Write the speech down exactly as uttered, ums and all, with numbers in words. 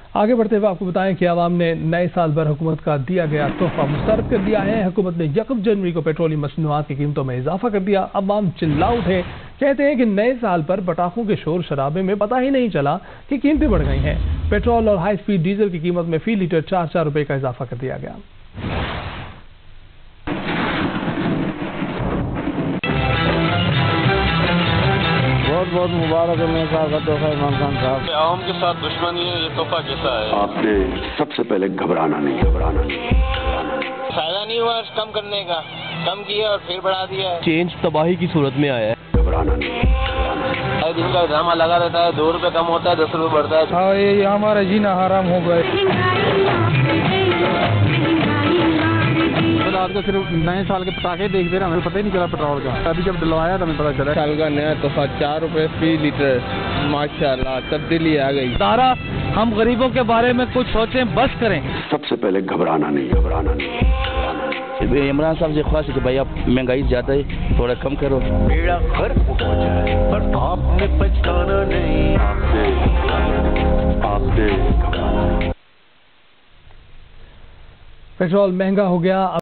आगे बढ़ते हुए आपको बताएं कि आवाम ने नए साल भर हुकूमत का दिया गया तोहफा मुस्तरद कर दिया है। हुकूमत ने यकम जनवरी को पेट्रोलियम मसनूआत की कीमतों में इजाफा कर दिया। अवाम चिल्ला उठे, कहते हैं कि नए साल पर पटाखों के शोर शराबे में पता ही नहीं चला कि कीमतें बढ़ गई हैं। पेट्रोल और हाई स्पीड डीजल की कीमत में फी लीटर चार चार रुपए का इजाफा कर दिया गया। बहुत बहुत मुबारक है नए साल का तोहफा इमरान खान साहब। आवाम के साथ दुश्मनी है, ये तोहफा कैसा है? आपने सबसे पहले घबराना नहीं घबराना नहीं फायदा नहीं हुआ कम करने का, कम किया और फिर बढ़ा दिया। चेंज तबाही की सूरत में आया है। घबराना नहीं हर दिन का ड्रामा लगा रहता है, दो रुपए कम होता है, दस रुपए बढ़ता है। हाँ, ये हमारा जीना हराम हो गए। रात को सिर्फ नए साल के पटाखे देखते रहे, हमें पता ही नहीं चला पेट्रोल का। अभी जब डलवाया तो हमें पता चला साल का नया तोहफा चार रुपए फी लीटर। माशाल्लाह तब्दीली आ गई। तारा हम गरीबों के बारे में कुछ सोचें, बस करें। सबसे पहले घबराना नहीं घबराना नहीं। इमरान साहब से ख्वाहिश है कि भाई आप महंगाई ज्यादा है, थोड़ा कम करो। बेड़ा गर्क हो जाए पर आपने पछताना नहीं। आपने आपने पेट्रोल महंगा हो गया।